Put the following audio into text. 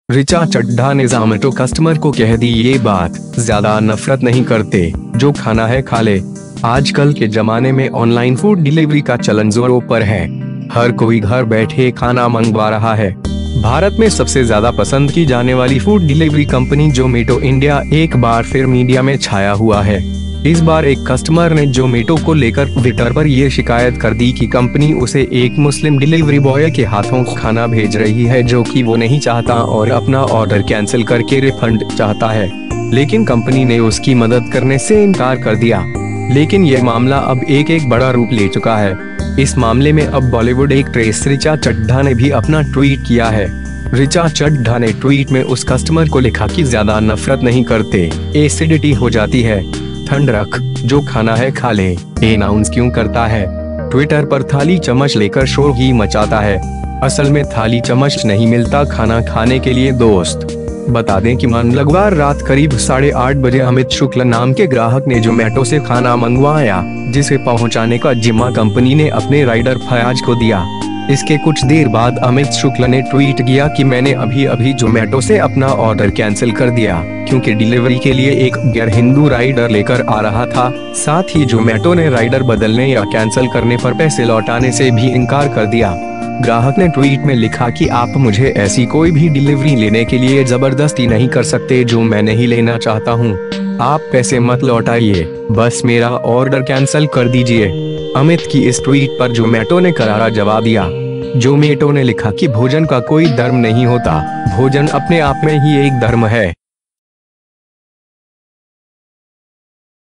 ऋचा चड्ढा ने जोमैटो कस्टमर को कह दी ये बात, ज्यादा नफरत नहीं करते, जो खाना है खा ले। आजकल के जमाने में ऑनलाइन फूड डिलीवरी का चलन जोरों पर है। हर कोई घर बैठे खाना मंगवा रहा है। भारत में सबसे ज्यादा पसंद की जाने वाली food delivery company Zomato India एक बार फिर मीडिया में छाया हुआ है। इस बार एक कस्टमर ने जोमैटो को लेकर ट्विटर पर यह शिकायत कर दी कि कंपनी उसे एक मुस्लिम डिलीवरी बॉय के हाथों खाना भेज रही है जो कि वो नहीं चाहता और अपना ऑर्डर कैंसिल करके रिफंड चाहता है, लेकिन कंपनी ने उसकी मदद करने से इनकार कर दिया। लेकिन यह मामला अब एक बड़ा रूप ले चुका है। इस मामले में अब बॉलीवुड एक्ट्रेस ऋचा चड्ढा ने भी अपना ट्वीट किया है। ऋचा चड्ढा ने ट्वीट में उस कस्टमर को लिखा कि ज्यादा नफरत नहीं करते, एसिडिटी हो जाती है, ठंड रख, जो खाना है खा ले, अनाउंस क्यों करता है। ट्विटर पर थाली चम्मच लेकर शोर ही मचाता है। असल में थाली चम्मच नहीं मिलता खाना खाने के लिए दोस्त। बता दें कि मंगलवार रात करीब 8:30 बजे अमित शुक्ल नाम के ग्राहक ने जोमैटो से खाना मंगवाया, जिसे पहुंचाने का जिम्मा कंपनी ने अपने राइडर फयाज को दिया। इसके कुछ देर बाद अमित शुक्ल ने ट्वीट किया कि मैंने अभी जोमैटो से अपना ऑर्डर कैंसिल कर दिया, क्योंकि डिलीवरी के लिए एक गैर हिंदू राइडर लेकर आ रहा था। साथ ही जोमैटो ने राइडर बदलने या कैंसिल करने पर पैसे लौटाने से भी इनकार कर दिया। ग्राहक ने ट्वीट में लिखा कि आप मुझे ऐसी कोई भी डिलीवरी लेने के लिए जबरदस्ती नहीं कर सकते जो मैं नहीं लेना चाहता हूँ। आप पैसे मत लौटाइए, बस मेरा ऑर्डर कैंसिल कर दीजिए। अमित की इस ट्वीट पर जोमैटो ने करारा जवाब दिया। जोमैटो ने लिखा कि भोजन का कोई धर्म नहीं होता, भोजन अपने आप में ही एक धर्म है।